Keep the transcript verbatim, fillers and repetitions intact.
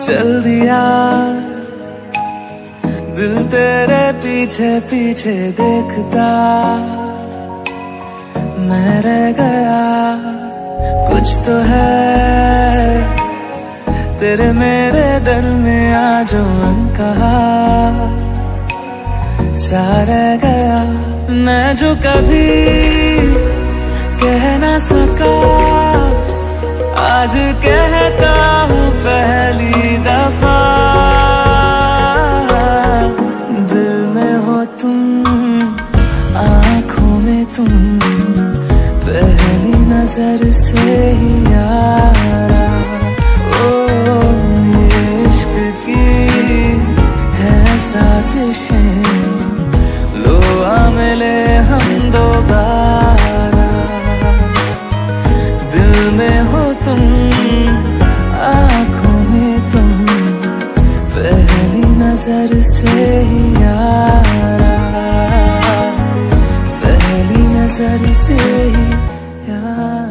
चल दिया दिल तेरे पीछे पीछे देखता, मैं रह गया कुछ तो है तेरे मेरे दरमियां जो अनकहा सा रह गया। मैं जो कभी कह ना सका आज कहता हूँ पहली दफा। दिल में हो तुम, आँखों में तुम, पहली नजर से ही यारा। ओ ये इश्क की है साजिशें, लो आ मिले हम दोबारा। दिल में हो तुम, आँखों में तुम, पहली नजर से ही यारा, पहली नजर से ही यारा।